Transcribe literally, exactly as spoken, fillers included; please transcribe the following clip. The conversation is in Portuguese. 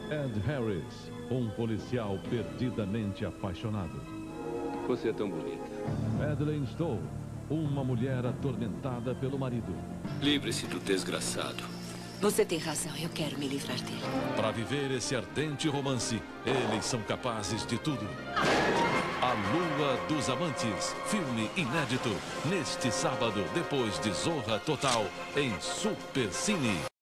Ed Harris, um policial perdidamente apaixonado. Você é tão bonita. Madeleine Stowe, uma mulher atormentada pelo marido. Livre-se do desgraçado. Você tem razão, eu quero me livrar dele. Para viver esse ardente romance, eles são capazes de tudo. A Lua dos Amantes, filme inédito, neste sábado, depois de Zorra Total, em Supercine.